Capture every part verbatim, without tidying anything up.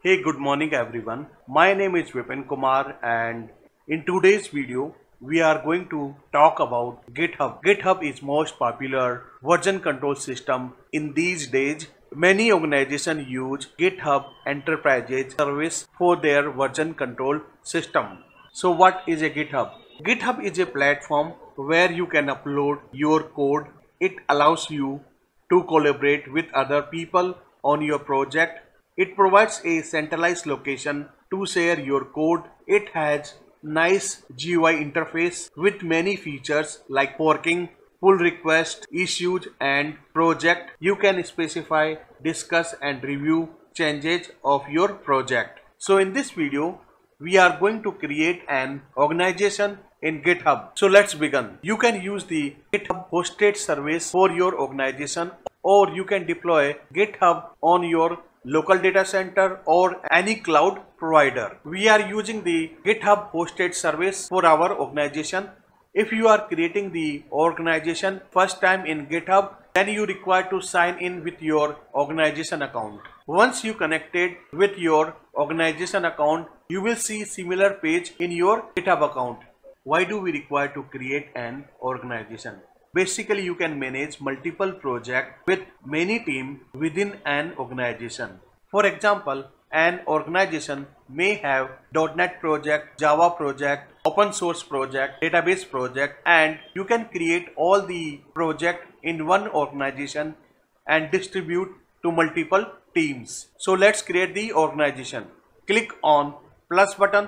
Hey, good morning everyone. My name is Vipin Kumar and in today's video we are going to talk about GitHub. GitHub is most popular version control system in these days. Many organizations use GitHub Enterprise service for their version control system. So what is a GitHub? GitHub is a platform where you can upload your code. It allows you to collaborate with other people on your project. It provides a centralized location to share your code. It has nice G U I interface with many features like forking, pull request, issues and project. You can specify, discuss and review changes of your project. So in this video, we are going to create an organization in GitHub. So let's begin. You can use the GitHub hosted service for your organization, or you can deploy GitHub on your local data center or any cloud provider. We are using the GitHub hosted service for our organization. If you are creating the organization first time in GitHub, then you require to sign in with your organization account. Once you connected with your organization account, you will see similar page in your GitHub account. Why do we require to create an organization? Basically, you can manage multiple projects with many teams within an organization. For example, an organization may have dot net project, Java project, open source project, database project, and you can create all the projects in one organization and distribute to multiple teams. So let's create the organization. Click on plus button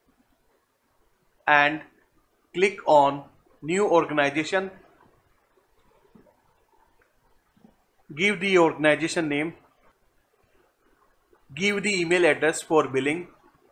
and click on new organization. Give the organization name. Give the email address for billing.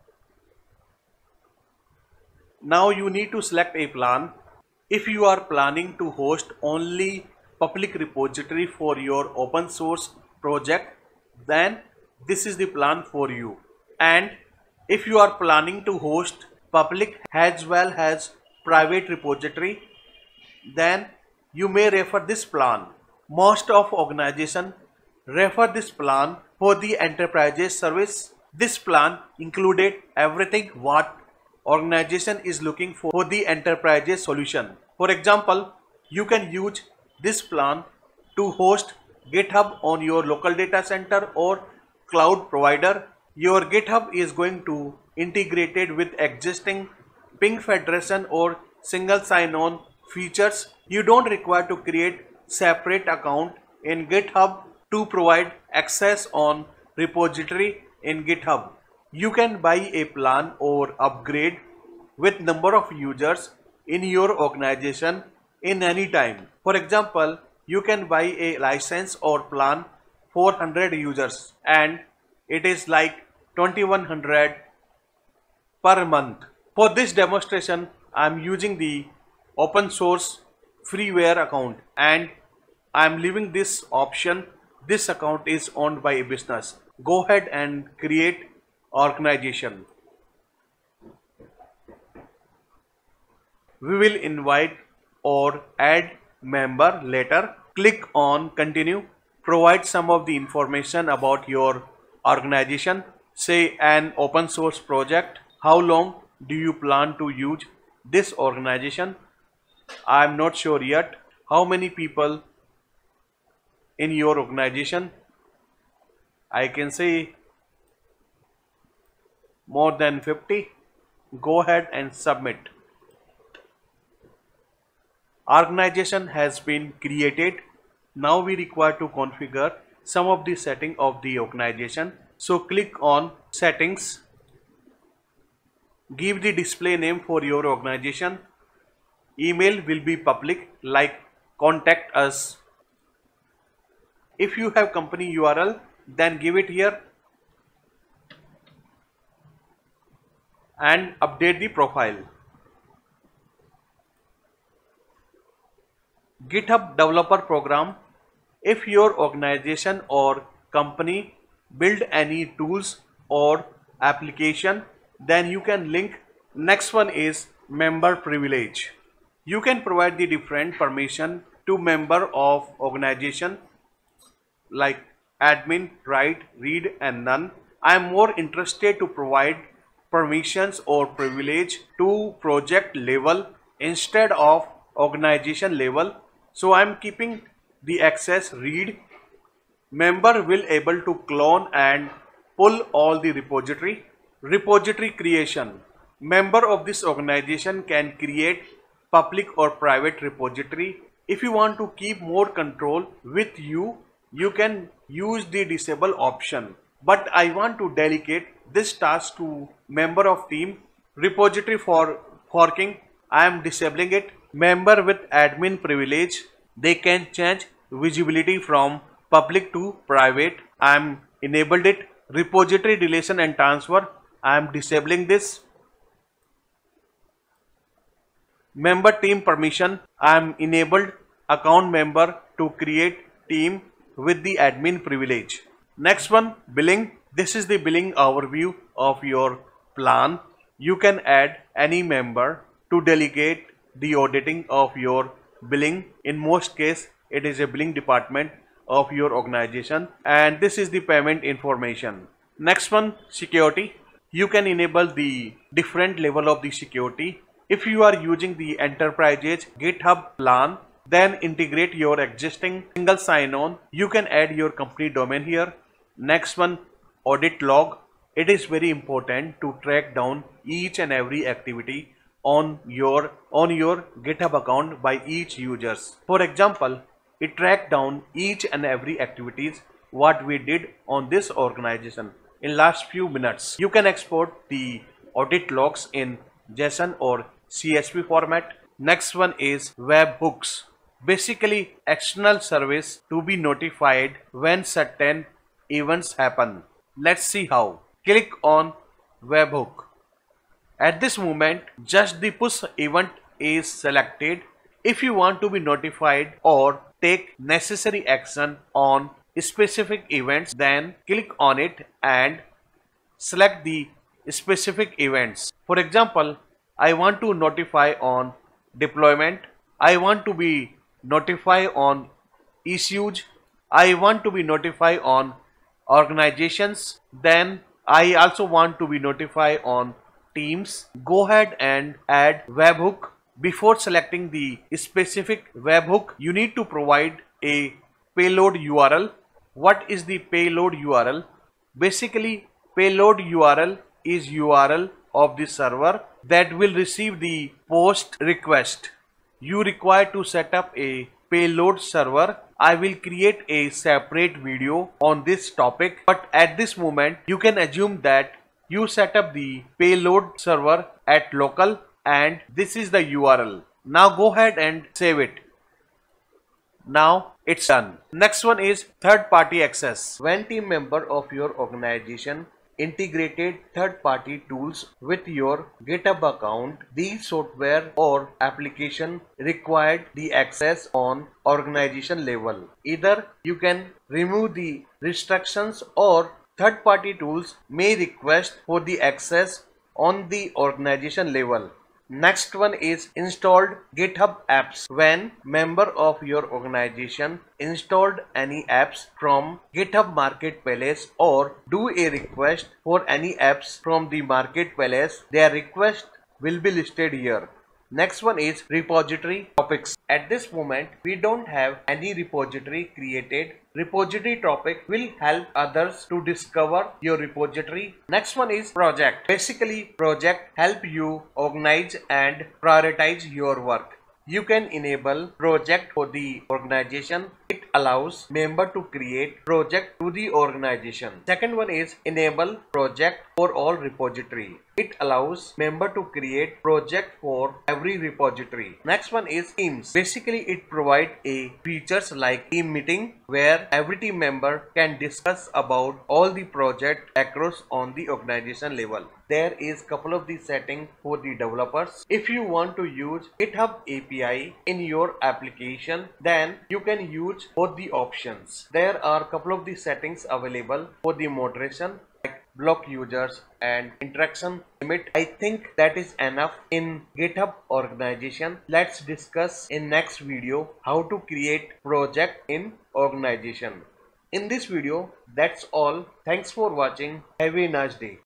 Now you need to select a plan. If you are planning to host only public repository for your open source project, then this is the plan for you. And if you are planning to host public as well as private repository, then you may refer this plan. Most of organizations refer this plan for the enterprise service. This plan included everything what organization is looking for for the enterprise solution. For example, you can use this plan to host GitHub on your local data center or cloud provider. Your GitHub is going to integrated with existing ping federation or single sign-on features. You don't require to create separate account in GitHub to provide access on repository in GitHub. You can buy a plan or upgrade with number of users in your organization in any time. For example, you can buy a license or plan for one hundred users and it is like twenty-one hundred per month. For this demonstration, I am using the open source freeware account and I am leaving this option. This account is owned by a business. Go ahead and create organization. We will invite or add member later. Click on continue. Provide some of the information about your organization. Say an open source project. How long do you plan to use this organization? I am not sure yet. How many people in your organization? I can say more than fifty. Go ahead and submit. Organization has been created. Now we require to configure some of the setting of the organization. So click on settings. Give the display name for your organization. Email will be public like contact us. If you have company U R L, then give it here and update the profile. GitHub developer program. If your organization or company build any tools or application, then you can link. Next one is member privilege. You can provide the different permission to member of organization like admin, write, read and none. I am more interested to provide permissions or privilege to project level instead of organization level. So I am keeping the access read. Member will able to clone and pull all the repository. Repository creation. Member of this organization can create public or private repository. If you want to keep more control with you, you can use the disable option. But I want to delegate this task to member of team. Repository for forking, I am disabling it. Member with admin privilege, they can change visibility from public to private. I am enabled it. Repository deletion and transfer, I am disabling this. Member team permission, I am enabled account member to create team with the admin privilege. Next one, billing. This is the billing overview of your plan. You can add any member to delegate the auditing of your billing. In most cases, it is a billing department of your organization, and this is the payment information. Next one, security. You can enable the different level of the security. If you are using the enterprises GitHub plan, then integrate your existing single sign-on. You can add your company domain here. Next one, audit log. It is very important to track down each and every activity on your on your GitHub account by each users. For example, it track down each and every activities what we did on this organization in last few minutes. You can export the audit logs in JSON or C S V format. Next one is webhooks. Basically, external service to be notified when certain events happen. Let's see how. Click on webhook. At this moment, just the push event is selected. If you want to be notified or take necessary action on specific events, then click on it and select the specific events. For example, I want to notify on deployment. I want to be notify on issues. I want to be notify on organizations. Then I also want to be notify on teams. Go ahead and add webhook. Before selecting the specific webhook, you need to provide a payload U R L. What is the payload U R L? Basically, payload U R L is U R L of the server that will receive the post request. You require to set up a payload server. I will create a separate video on this topic, but at this moment you can assume that you set up the payload server at local and this is the U R L. Now go ahead and save it. Now it's done. Next one is third party access. When team member of your organization integrated third party tools with your GitHub account, these software or application required the access on organization level. Either you can remove the restrictions or third party tools may request for the access on the organization level. Next one is installed GitHub apps. When member of your organization installed any apps from GitHub Marketplace or do a request for any apps from the Marketplace, their request will be listed here. Next one is repository topics. At this moment, we don't have any repository created. Repository topic will help others to discover your repository. Next one is project. Basically, project help you organize and prioritize your work. You can enable project for the organization. It allows member to create project to the organization. Second one is enable project for all repository. It allows member to create project for every repository. Next one is teams. Basically, it provides a features like team meeting where every team member can discuss about all the project across on the organization level. There is couple of the setting for the developers. If you want to use GitHub A P I in your application, then you can use both the options. There are couple of the settings available for the moderation, like block users and interaction limit. I think that is enough in GitHub organization. Let's discuss in next video how to create project in organization. In this video, that's all. Thanks for watching. Have a nice day.